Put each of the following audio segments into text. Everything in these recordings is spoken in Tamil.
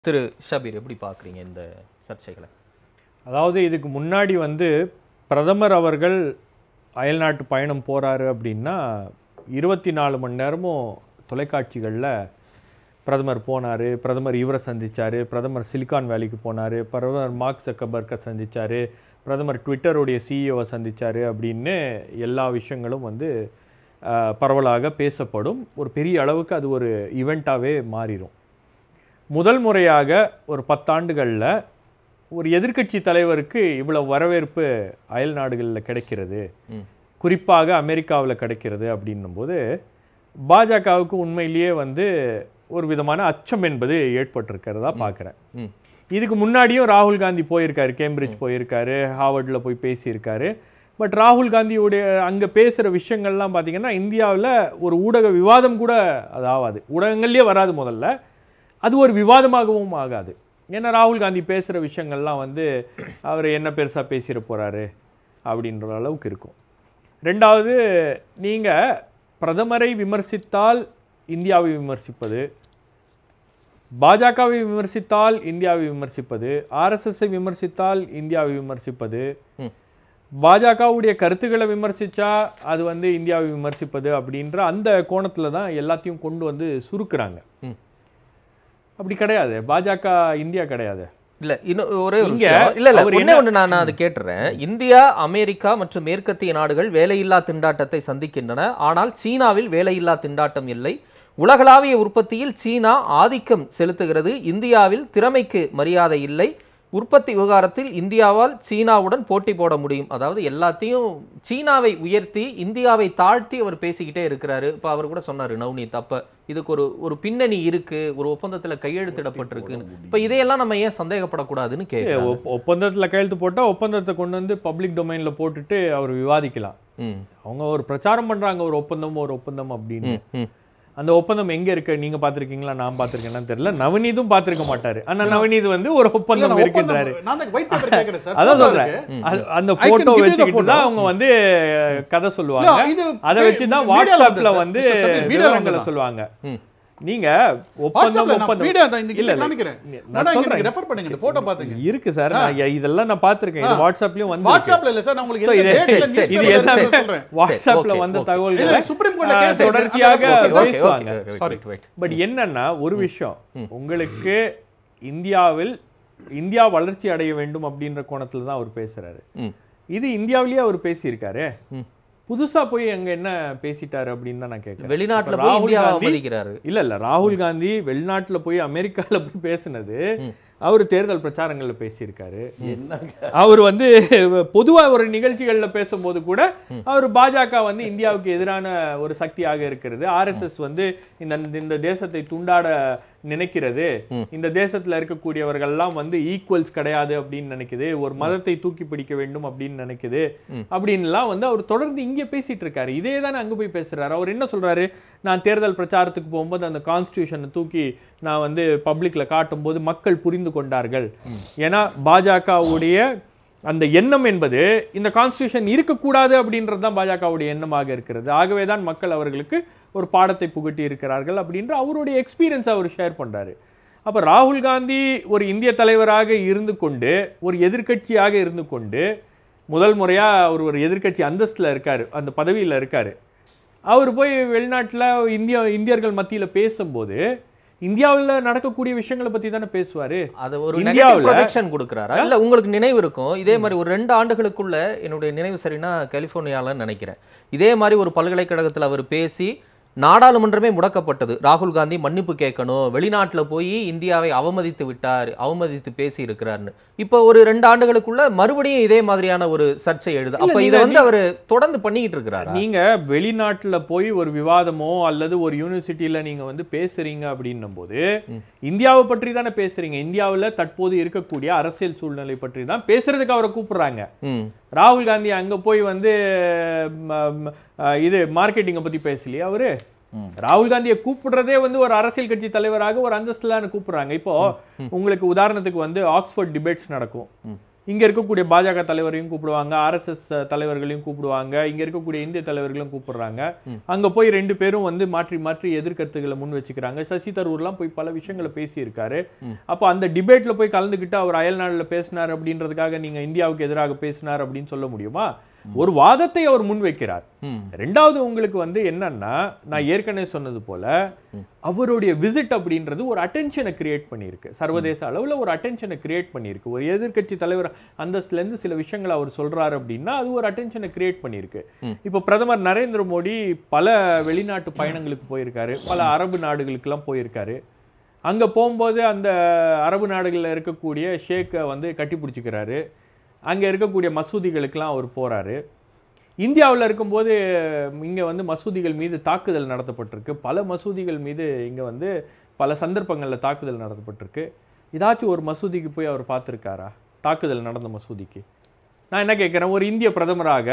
திரு ஷபீர் எப்படி பார்க்குறீங்க இந்த சர்ச்சைகளை? அதாவது இதுக்கு முன்னாடி பிரதமர் அவர்கள் அயல்நாட்டு பயணம் போகிறாரு அப்படின்னா 24 மணி நேரமும் தொலைக்காட்சிகளில் பிரதமர் போனார், பிரதமர் இவரை சந்தித்தார், பிரதமர் சிலிகான் வேலிக்கு போனார், பிரதமர் மார்க் ஜக்கர்பர்கை சந்தித்தார், பிரதமர் ட்விட்டருடைய சிஇஓவை சந்தித்தார் அப்படின்னு எல்லா விஷயங்களும் பரவலாக பேசப்படும். ஒரு பெரிய அளவுக்கு அது ஒரு ஈவெண்ட்டாகவே மாறிடும். முதல் முறையாக ஒரு 10 ஆண்டுகளில் ஒரு எதிர்க்கட்சி தலைவருக்கு இவ்வளவு வரவேற்பு அயல் நாடுகளில் கிடைக்கிறது, குறிப்பாக அமெரிக்காவில் கிடைக்கிறது அப்படின்னும் போது பாஜகவுக்கு உண்மையிலேயே ஒரு விதமான அச்சம் என்பது ஏற்பட்டிருக்கிறதா பார்க்குறேன். இதுக்கு முன்னாடியும் ராகுல் காந்தி போயிருக்காரு, கேம்பிரிட்ஜ் போயிருக்காரு, ஹார்வர்டில் போய் பேசியிருக்காரு. பட் ராகுல் காந்தியுடைய அங்கே பேசுகிற விஷயங்கள்லாம் பார்த்திங்கன்னா இந்தியாவில் ஒரு ஊடக விவாதம் கூட அது ஆகாது, ஊடகங்கள்லேயே வராது. முதல்ல அது ஒரு விவாதமாகவும் ஆகாது. ஏன்னா ராகுல் காந்தி பேசுகிற விஷயங்கள்லாம் அவர் என்ன பெருசாக பேசிட போகிறாரு அப்படின்ற அளவுக்கு இருக்கும். ரெண்டாவது, நீங்கள் பிரதமரை விமர்சித்தால் இந்தியாவை விமர்சிப்பது, பாஜகவை விமர்சித்தால் இந்தியாவை விமர்சிப்பது, ஆர்எஸ்எஸ்ஸை விமர்சித்தால் இந்தியாவை விமர்சிப்பது, பாஜகவுடைய கருத்துக்களை விமர்சித்தா அது இந்தியாவை விமர்சிப்பது அப்படின்ற அந்த கோணத்தில் தான் எல்லாத்தையும் கொண்டு சுருக்குறாங்க. அப்படி கிடையாது. பாஜக இந்தியா கிடையாது. இல்ல இன்னும் ஒரே ஒண்ணு நான் அது கேட்டுறேன். இந்தியா, அமெரிக்கா மற்றும் மேற்கத்திய நாடுகள் வேலையில்லா திண்டாட்டத்தை சந்திக்கின்றன. ஆனால் சீனாவில் வேலையில்லா திண்டாட்டம் இல்லை. உலகளாவிய உற்பத்தியில் சீனா ஆதிக்கம் செலுத்துகிறது. இந்தியாவில் திறமைக்கு மரியாதை இல்லை. உற்பத்தி விவகாரத்தில் இந்தியாவால் சீனாவுடன் போட்டி போட முடியும். அதாவது எல்லாத்தையும் சீனாவை உயர்த்தி இந்தியாவை தாழ்த்தி அவர் பேசிக்கிட்டே இருக்கிறாரு. இப்போ அவர் கூட சொன்னார் நவ்னீத், அப்ப இதுக்கு ஒரு பின்னணி இருக்கு, ஒரு ஒப்பந்தத்துல கையெழுத்திடப்பட்டிருக்கு. இப்ப இதையெல்லாம் நம்ம ஏன் சந்தேகப்படக்கூடாதுன்னு கேட்க, ஒப்பந்தத்துல கையெழுத்து போட்டா ஒப்பந்தத்தை கொண்டு பப்ளிக் டொமைன்ல போட்டுட்டு அவர் விவாதிக்கலாம். அவங்க ஒரு பிரச்சாரம் பண்றாங்க, ஒரு ஒப்பந்தம் அப்படின்னு. அந்த ஒப்பந்தம் எங்க இருக்கு நீங்க பாத்திருக்கீங்களா? நான் பாத்திருக்கேன்னு தெரியல. நவநீதும் பாத்திருக்க மாட்டாரு. ஆனா நவநீத் ஒரு ஒப்பந்தம் இருக்கின்றாரு. அதான் சொல்றேன், அந்த போட்டோ வச்சுக்கிட்டு தான் அவங்க கதை சொல்லுவாங்க. அதை வச்சுதான் வாட்ஸ்அப்ல விவரங்களை சொல்லுவாங்க. நீங்க இருக்கு சார், இதெல்லாம் நான் பாத்திருக்கேன். இது வாட்ஸ்அப்லயும் வாட்ஸ்அப்ல வந்த தகவல்கள் தொடர்ச்சியாக பேசுவாங்க. பட் என்னன்னா ஒரு விஷயம், உங்களுக்கு இந்தியா வளர்ச்சி அடைய வேண்டும் அப்படின்ற கோணத்துல தான் அவர் பேசுறாரு. இது இந்தியாவிலேயே அவர் பேசியிருக்காரு. புதுசா போய் அங்க என்ன பேசிட்டாரு அப்படின்னு தான் நான் கேட்கிறேன். வெளிநாட்டுல போய் இந்தியாவை அவமதிக்கிறாரு. இல்ல ராகுல் காந்தி வெளிநாட்டுல போய் அமெரிக்கால போய் பேசினது அவர் தேர்தல் பிரச்சாரங்கள்ல பேசியிருக்காரு. அவர் பொதுவா ஒரு நிகழ்ச்சிகள்ல பேசும்போது கூட அவர் பாஜக இந்தியாவுக்கு எதிரான ஒரு சக்தியாக இருக்கிறது, ஆர்எஸ்எஸ் இந்த தேசத்தை துண்டாட நினைக்கிறது, இந்த தேசத்துல இருக்கக்கூடியவர்கள்லாம் ஈக்குவல்ஸ் கிடையாது அப்படின்னு நினைக்குது, ஒரு மதத்தை தூக்கி பிடிக்க வேண்டும் அப்படின்னு நினைக்குது அப்படின்லாம் அவர் தொடர்ந்து இங்க பேசிட்டு இருக்காரு. இதே தானே அங்க போய் பேசுறாரு. அவர் என்ன சொல்றாரு, நான் தேர்தல் பிரச்சாரத்துக்கு போகும்போது அந்த கான்ஸ்டிடியூஷனை தூக்கி நான் பப்ளிக்ல காட்டும் போது மக்கள் புரிந்து கொண்டார்கள். ஏன்னா பாஜகவுடைய அந்த எண்ணம் என்பது இந்த கான்ஸ்டிடியூஷன் இருக்கக்கூடாது அப்படின்றது தான் பாஜகவுடைய எண்ணமாக இருக்கிறது. ஆகவே தான் மக்கள் அவர்களுக்கு ஒரு பாடத்தை புகட்டி இருக்கிறார்கள் அப்படின்ற அவருடைய எக்ஸ்பீரியன்ஸ் அவர் ஷேர் பண்றாரு. அப்ப ராகுல் காந்தி ஒரு இந்திய தலைவராக இருந்து கொண்டு, ஒரு எதிர்க்கட்சியாக இருந்து கொண்டு, முதல் முறையா அவர் ஒரு எதிர்க்கட்சி அந்தஸ்துல இருக்காரு, அந்த பதவியில இருக்காரு. அவர் போய் வெளிநாட்டுல இந்தியர்கள் மத்தியில பேசும்போது இந்தியாவில் நடக்கக்கூடிய விஷயங்களை பத்தி தானே பேசுவாரு. அது ஒரு நெகட்டிவ் ப்ரொஜெக்ஷன் கொடுக்கிறாரா? இல்ல உங்களுக்கு நினைவு இருக்கும், இதே மாதிரி ஒரு 2 ஆண்டுகளுக்குள்ள, என்னுடைய நினைவு சரினா கலிபோர்னியாலன்னு நினைக்கிறேன், இதே மாதிரி ஒரு பல்கலைக்கழகத்தில் அவர் பேசி நாடாளுமன்றமே முடக்கப்பட்டது. ராகுல் காந்தி மன்னிப்பு கேட்கணும், வெளிநாட்டில் போய் இந்தியாவை அவமதித்து பேசி இருக்கிறார்னு. இப்போ ஒரு 2 ஆண்டுகளுக்குள்ள மறுபடியும் இதே மாதிரியான ஒரு சர்ச்சை எழுது. அப்ப இதை அவர் தொடர்ந்து பண்ணிக்கிட்டு இருக்கிறார். நீங்க வெளிநாட்டுல போய் ஒரு விவாதமோ அல்லது ஒரு யூனிவர்சிட்டியில நீங்க பேசுறீங்க அப்படின்னும் போது இந்தியாவை பற்றி தானே பேசுறீங்க. இந்தியாவில் தற்போது இருக்கக்கூடிய அரசியல் சூழ்நிலை பற்றி தான் பேசுறதுக்கு அவரை கூப்பிடுறாங்க. ராகுல் காந்தி அங்க போய் இது மார்க்கெட்டிங்கை பத்தி பேசலையா அவரு? ராகுல் காந்தியை கூப்பிடுறதே ஒரு அரசியல் கட்சி தலைவராக ஒரு அந்தஸ்துல கூப்பிடுறாங்க. இப்போ உங்களுக்கு உதாரணத்துக்கு ஆக்ஸ்போர்ட் டிபேட்ஸ் நடக்கும். இங்க இருக்கக்கூடிய பாஜக தலைவரையும் கூப்பிடுவாங்க, RSS தலைவர்களையும் கூப்பிடுவாங்க, இங்க இருக்கக்கூடிய இந்திய தலைவர்களும் கூப்பிடுறாங்க. அங்க போய் 2 பேரும் வந்து மாற்றி மாற்றி எதிர்கருத்துக்களை முன் வச்சுக்கிறாங்க. சசி தரூர்லாம் போய் பல விஷயங்களை பேசியிருக்காரு. அப்போ அந்த டிபேட்ல போய் கலந்துக்கிட்டு அவர் அயல்நாடுல பேசினார் அப்படின்றதுக்காக நீங்க இந்தியாவுக்கு எதிராக பேசினார் அப்படின்னு சொல்ல முடியுமா? ஒரு வாதத்தை அவர் முன்வைக்கிறார். ரெண்டாவது உங்களுக்கு வந்து என்னன்னா, நான் ஏற்கனவே சொன்னது போல அவருடைய விசிட் அப்படின்றது ஒரு அட்டென்ஷனை கிரியேட் பண்ணியிருக்கு. சர்வதேச அளவுல ஒரு அட்டென்ஷனை கிரியேட் பண்ணியிருக்கு. ஒரு எதிர்க்கட்சி தலைவர் அந்தஸ்துல இருந்து சில விஷயங்களை அவர் சொல்றாரு அப்படின்னா அது ஒரு அட்டென்ஷனை கிரியேட் பண்ணியிருக்கு. இப்போ பிரதமர் நரேந்திர மோடி பல வெளிநாட்டு பயணங்களுக்கு போயிருக்காரு, பல அரபு நாடுகளுக்கெல்லாம் போயிருக்காரு. அங்க போகும்போது அந்த அரபு நாடுகளில் இருக்கக்கூடிய ஷேக்கை வந்து கட்டி பிடிச்சிக்கிறாரு. அங்கே இருக்கக்கூடிய மசூதிகளுக்கெல்லாம் அவர் போகிறாரு. இந்தியாவில் இருக்கும்போது இங்கே வந்து மசூதிகள் மீது தாக்குதல் நடத்தப்பட்டிருக்கு. பல மசூதிகள் மீது இங்கே வந்து பல சந்தர்ப்பங்களில் தாக்குதல் நடத்தப்பட்டிருக்கு. ஏதாச்சும் ஒரு மசூதிக்கு போய் அவர் பார்த்துருக்காரா? தாக்குதல் நடந்த மசூதிக்கு. நான் என்ன கேட்குறேன், ஒரு இந்திய பிரதமராக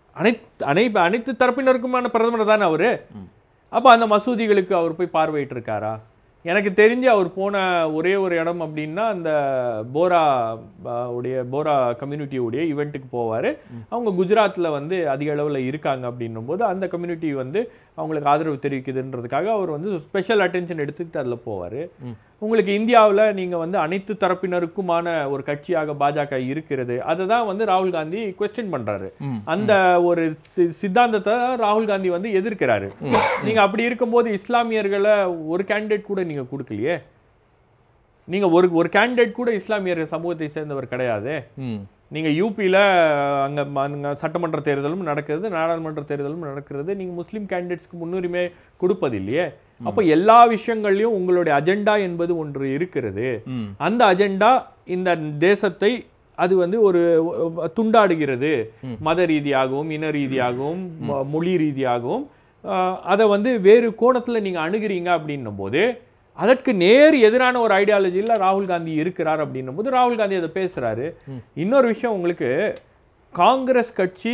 அனைத்து தரப்பினருக்குமான பிரதமர் தானே அவர். அப்போ அந்த மசூதிகளுக்கு அவர் போய் பார்வையிட்டிருக்காரா? எனக்கு தெரிஞ்சு அவர் போன ஒரே ஒரு இடம் அப்படின்னா அந்த போரா கம்யூனிட்டியுடைய ஈவெண்ட்டுக்கு போவார். அவங்க குஜராத்தில் வந்து அதிக அளவில் இருக்காங்க அப்படின்னும் போது அந்த கம்யூனிட்டி வந்து அவங்களுக்கு ஆதரவு தெரிவிக்குதுன்றதுக்காக அவர் வந்து ஸ்பெஷல் அட்டென்ஷன் எடுத்துக்கிட்டு அதில் போவார். உங்களுக்கு இந்தியாவில் நீங்கள் வந்து அனைத்து தரப்பினருக்குமான ஒரு கட்சியாக பாஜக இருக்கிறது. அதை தான் வந்து ராகுல் காந்தி குவெஸ்டின் பண்றாரு. அந்த ஒரு சித்தாந்தத்தை ராகுல் காந்தி வந்து எதிர்க்கிறாரு. நீங்க அப்படி இருக்கும்போது இஸ்லாமியர்களை ஒரு கேண்டிடேட் கூட நீங்க கொடுக்கலையே. நீங்க ஒரு கேண்டிடேட் கூட இஸ்லாமியர் சமூகத்தை சேர்ந்தவர் கிடையாது. நீங்க யூபியில் அங்கே சட்டமன்ற தேர்தலும் நடக்கிறது, நாடாளுமன்ற தேர்தலும் நடக்கிறது. நீங்க முஸ்லீம் கேண்டிடேட்ஸ்க்கு முன்னுரிமை கொடுப்பது இல்லையே. அப்போ எல்லா விஷயங்கள்லையும் உங்களுடைய அஜெண்டா என்பது ஒன்று இருக்கிறது. அந்த அஜெண்டா இந்த தேசத்தை அது வந்து ஒரு துண்டாடுகிறது. மத ரீதியாகவும் இன ரீதியாகவும் மொழி ரீதியாகவும் அதை வந்து வேறு கோணத்தில் நீங்க அணுகிறீங்க அப்படின்னும் போது அதற்கு நேர் எதிரான ஒரு ஐடியாலஜியில் ராகுல் காந்தி இருக்கிறார் அப்படின்னும் போது ராகுல் காந்தி அதை பேசுறாரு. இன்னொரு விஷயம், உங்களுக்கு காங்கிரஸ் கட்சி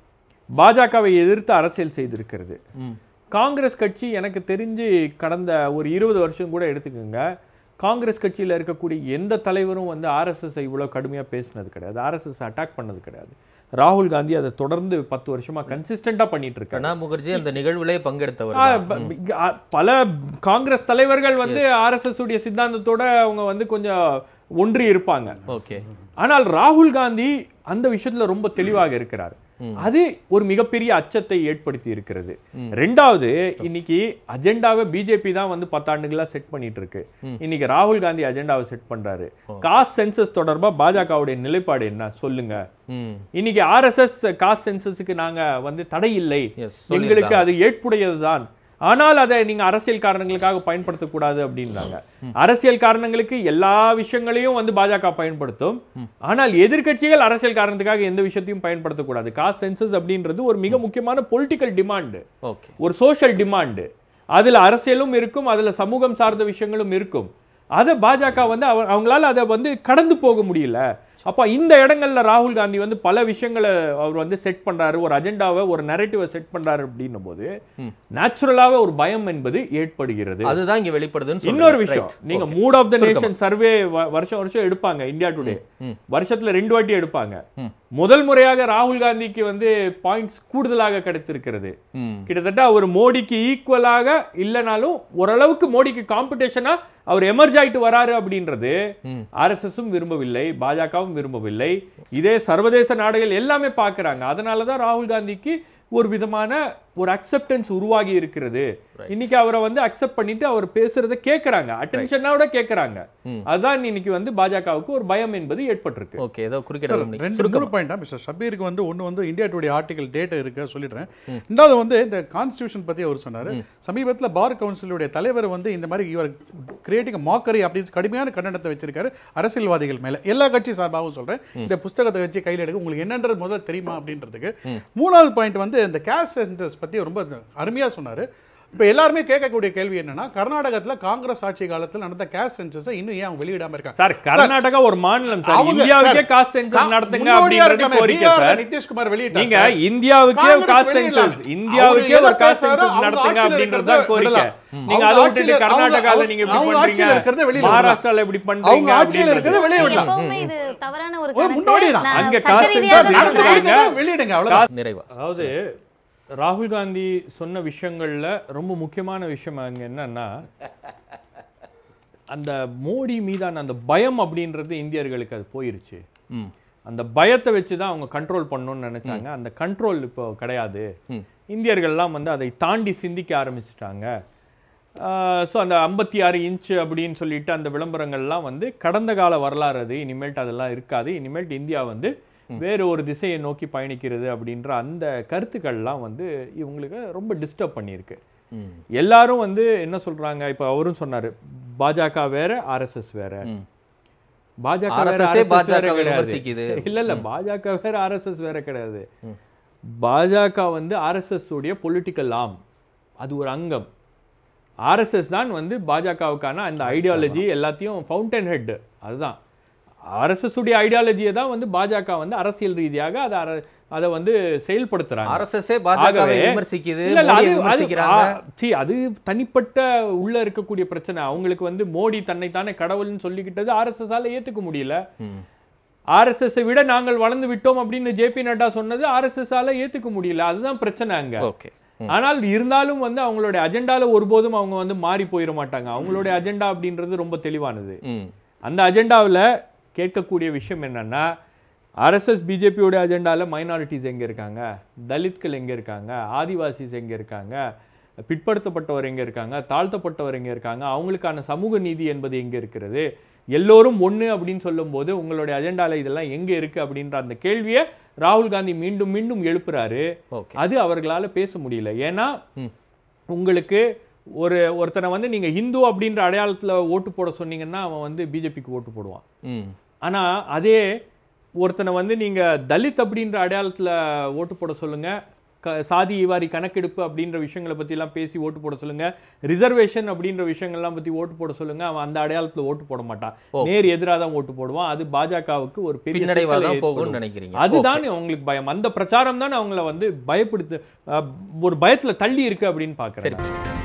பாஜகவை எதிர்த்து அரசியல் செய்திருக்கிறது. காங்கிரஸ் கட்சி எனக்கு தெரிஞ்சு கடந்த ஒரு 20 வருஷம் கூட எடுத்துக்கோங்க, காங்கிரஸ் கட்சியில் இருக்கக்கூடிய எந்த தலைவரும் வந்து RSS இவ்வளவு கடுமையாக பேசினது கிடையாது, RSS அட்டாக் பண்ணது கிடையாது. ராகுல் காந்தி அதை தொடர்ந்து 10 வருஷமா கன்சிஸ்டண்டா பண்ணிட்டு இருக்காரு. பிரணாப் முகர்ஜி அந்த நிகழ்விலே பங்கெடுத்தவர். பல காங்கிரஸ் தலைவர்கள் வந்து RSS உடைய சித்தாந்தத்தோட அவங்க வந்து கொஞ்சம் ஒன்றி இருப்பாங்க. ஆனால் ராகுல் காந்தி அந்த விஷயத்துல ரொம்ப தெளிவாக இருக்கிறார். அது ஒரு மிகப்பெரிய அச்சத்தை ஏற்படுத்தி இருக்கிறது. ரெண்டாவது, இன்னைக்கு அஜெண்டாவை பிஜேபி தான் வந்து 10 ஆண்டுகளா செட் பண்ணிட்டு இருக்கு. இன்னைக்கு ராகுல் காந்தி அஜெண்டாவை செட் பண்றாரு. காஸ்ட் சென்சஸ் தொடர்பா பாஜகவுடைய நிலைப்பாடு என்ன சொல்லுங்க. இன்னைக்கு RSS காஸ்ட் சென்சஸுக்கு நாங்க வந்து தடை இல்லை, எங்களுக்கு அது ஏற்புடையதுதான், ஆனால் அதை நீங்க அரசியல் காரணங்களுக்காக பயன்படுத்தக்கூடாது அப்படின்றாங்க. அரசியல் காரணங்களுக்கு எல்லா விஷயங்களையும் வந்து பாஜக பயன்படுத்தும், ஆனால் எதிர்க்கட்சிகள் அரசியல் காரணத்துக்காக எந்த விஷயத்தையும் பயன்படுத்தக்கூடாது. காஸ்ட் சென்சஸ் அப்படின்றது ஒரு மிக முக்கியமான பொலிட்டிக்கல் டிமாண்ட், ஒரு சோஷியல் டிமாண்ட். அதுல அரசியலும் இருக்கும், அதுல சமூகம் சார்ந்த விஷயங்களும் இருக்கும். அதை பாஜக வந்து அவங்களால அதை வந்து கடந்து போக முடியல. அப்ப இந்த இடங்கள்ல ராகுல் காந்தி வந்து பல விஷயங்களை அவர் வந்து செட் பண்றாரு, ஒரு அஜெண்டாவை ஒரு நரேட்டிவை செட் பண்றாரு அப்படின்னும் போது நேச்சுரலாவே ஒரு பயம் என்பது ஏற்படுகிறது. அதுதான் இங்க வெளிப்படுதுன்னு. இன்னொரு விஷயம், நீங்க mood of the nation survey வருஷம் வருஷம் எடுப்பாங்க. இந்தியா டுடே வருஷத்துல 2 வாட்டி எடுப்பாங்க. முதல் முறையாக ராகுல் காந்திக்கு வந்து பாயிண்ட்ஸ் கூடுதலாக கிடைத்திருக்கிறது. கிட்டத்தட்ட அவர் மோடிக்கு ஈக்குவலாக இல்லைனாலும் ஓரளவுக்கு மோடிக்கு காம்படிஷனா அவர் எமர்ஜ் ஆயிட்டு வராரு அப்படின்றது RSSும் விரும்பவில்லை, பாஜகவும் விரும்பவில்லை. இதே சர்வதேச நாடுகள் எல்லாமே பார்க்கறாங்க. அதனாலதான் ராகுல் காந்திக்கு ஒரு விதமான ஒரு அக்செப்டன்ஸ் உருவாகி இருக்கிறது. இன்னைக்கு அவரை வந்து அக்செப்ட் பண்ணிட்டு அவர் பேசுறதை கேட்கறாங்க, அட்டென்ஷனோட கேட்கறாங்க. அதுதான் இன்னைக்கு வந்து பாஜகவுக்கு ஒரு பயம் என்பது ஏற்பட்டிருக்கு. ஓகே, ஏதோ ரெண்டு பாயிண்டா மிஸ்டர் ஷபீருக்கு வந்து ஒன்று வந்து இந்தியா டுடே ஆர்டிகல் டேட்டா இருக்கு சொல்லிடுறேன். ரெண்டாவது வந்து இந்த கான்ஸ்டியூஷன் பற்றி அவர் சொன்னார். சமீபத்தில் பார் கவுன்சிலுடைய தலைவர் வந்து இந்த மாதிரி இவர் கிரியேட்டிங் மாக்கரி அப்படின்னு கடுமையான கண்டனத்தை வச்சிருக்காரு அரசியல்வாதிகள் மேலே. எல்லா கட்சி சார்பாகவும் சொல்கிறேன், இந்த புஸ்தகத்தை வச்சு கையில் எடுக்க உங்களுக்கு என்னன்றது முதல்ல தெரியுமா அப்படின்றதுக்கு. மூணாவது பாயிண்ட் வந்து இந்த கேஸ்ட் சென்டர்ஸ் பற்றி ரொம்ப அருமையாக சொன்னார். இப்போ எல்லாருமே கேட்கக்கூடிய கேள்வி என்னன்னா, கர்நாடகத்துல காங்கிரஸ் ஆட்சி காலத்துல நடந்த காஸ்ட் சென்சஸ் இன்னும் ஏன் அவங்க வெளியிடாம இருக்காங்க? சார், கர்நாடகா ஒரு மாநிலம் சார். இந்தியாவுக்கே காஸ்ட் சென்சஸ் நடத்துங்க அப்படின்றது கோரிக்கை சார். நிதிஷ்குமார் வெளியிட்டாங்க. நீங்க இந்தியாவுக்கே காஸ்ட் சென்சஸ், இந்தியாவுக்கே ஒரு காஸ்ட் சென்சஸ் நடத்துங்க அப்படின்றது தான் கோரிக்கை. நீங்க அதை விட்டுட்டு கர்நாடகால நீங்க இப்படி பண்றீங்க, மகாராஷ்டிரால இப்படி பண்றீங்க அப்படின்றது வெளியே விடலாம். இது தவறான ஒரு முன்னோடி தான். அங்க காஸ்ட் சென்சஸ் நடத்துங்க, வெளியிடுங்க, அவ்வளவுதான். நிறைவா அதாவது ராகுல் காந்தி சொன்ன விஷயங்கள்ல ரொம்ப முக்கியமான விஷயம் அங்க என்னன்னா, அந்த மோடி மீதான அந்த பயம் அப்படின்றது இந்தியர்களுக்கு அது போயிருச்சு. அந்த பயத்தை வச்சுதான் அவங்க கண்ட்ரோல் பண்ணணும்னு நினைச்சாங்க. அந்த கண்ட்ரோல் இப்போ கிடையாது. இந்தியர்கள்லாம் வந்து அதை தாண்டி சிந்திக்க ஆரம்பிச்சுட்டாங்க. ஸோ அந்த 56 இன்ச் அப்படின்னு சொல்லிட்டு அந்த விளம்பரங்கள்லாம் வந்து கடந்த கால வரலாறு. அது இனிமேல்ட்டு அதெல்லாம் இருக்காது. இனிமேல்ட்டு இந்தியா வந்து வேறு ஒரு திசையை நோக்கி பயணிக்கிறது அப்படின்ற அந்த கருத்துக்கள்லாம் வந்து இவங்களுக்கு ரொம்ப டிஸ்டர்ப் பண்ணியிருக்கு. எல்லாரும் வந்து என்ன சொல்றாங்க, இப்போ அவரும் சொன்னாரு, பாஜக வேற ஆர்எஸ்எஸ் வேற. பாஜக இல்ல பாஜக வேற ஆர்எஸ்எஸ் வேற கிடையாது. பாஜக வந்து ஆர்எஸ்எஸ் உடைய பொலிட்டிக்கல் ஆர்ம், அது ஒரு அங்கம். ஆர்எஸ்எஸ் தான் வந்து பாஜகவுக்கான அந்த ஐடியாலஜி எல்லாத்தையும் ஃபவுண்டன் ஹெட். அதுதான் ஆர்எஸ்எஸ் உடைய ஐடியாலஜியை தான் வந்து பாஜக வந்து அரசியல் ரீதியாக அதை வந்து செயல்படுத்துறாங்க. ஆர்எஸ்எஸ்ஸே பாஜகவை விமர்சிக்குது, அது தனிப்பட்ட உள்ள இருக்கக்கூடிய பிரச்சனை. அவங்களுக்கு வந்து மோடி தன்னைத்தானே கடவுள்னு சொல்லிக்கிட்டது ஆர்எஸ்எஸ்-ஆல ஏத்துக்க முடியல. ஆர்எஸ்எஸ் விட நாங்கள் வளர்ந்து விட்டோம் அப்படின்னு ஜேபி நட்டா சொன்னது ஆர்எஸ்எஸ்-ஆல ஏத்துக்க முடியல. அதுதான் பிரச்சனை அங்க. ஆனால் இருந்தாலும் வந்து அவங்களுடைய அஜெண்டால ஒருபோதும் அவங்க வந்து மாறி போயிட மாட்டாங்க. அவங்களுடைய அஜெண்டா அப்படின்றது ரொம்ப தெளிவானது. அந்த அஜெண்டாவில் கேட்கக்கூடிய விஷயம் என்னன்னா, ஆர்எஸ்எஸ் பிஜேபியோட அஜெண்டால மைனாரிட்டிஸ் எங்க இருக்காங்க, தலித்கள் எங்க இருக்காங்க, ஆதிவாசிஸ் எங்க இருக்காங்க, பிற்படுத்தப்பட்டவர் எங்க இருக்காங்க, தாழ்த்தப்பட்டவர் எங்க இருக்காங்க, அவங்களுக்கான சமூக நீதி என்பது எங்க இருக்கிறது, எல்லோரும் ஒண்ணு அப்படின்னு சொல்லும் போது உங்களுடைய அஜெண்டால இதெல்லாம் எங்க இருக்கு அப்படின்ற அந்த கேள்வியை ராகுல் காந்தி மீண்டும் மீண்டும் எழுப்புறாரு. அது அவர்களால பேச முடியல. ஏன்னா உங்களுக்கு ஒருத்தனை வந்து நீங்க ஹிந்து அப்படின்ற அடையாளத்துல ஓட்டு போட சொன்னீங்கன்னா அவன் வந்து பிஜேபிக்கு ஓட்டு போடுவான். ஆனா அதே ஒருத்தனை வந்து நீங்க தலித் அப்படின்ற அடையாளத்துல ஓட்டு போட சொல்லுங்க, சாதி வாரி கணக்கெடுப்பு அப்படின்ற விஷயங்களை பத்தி எல்லாம் பேசி ஓட்டு போட சொல்லுங்க, ரிசர்வேஷன் அப்படின்ற விஷயங்கள்லாம் பத்தி ஓட்டு போட சொல்லுங்க, அவன் அந்த அடையாளத்துல ஓட்டு போட மாட்டான், நேர் எதிராக தான் ஓட்டு போடுவான். அது பாஜகவுக்கு ஒரு பெரிய நினைக்கிறீங்க. அதுதான் அவங்களுக்கு பயம். அந்த பிரச்சாரம் தான் அவங்கள வந்து பயப்படுத்து, ஒரு பயத்துல தள்ளி இருக்கு அப்படின்னு பாக்குறேன்.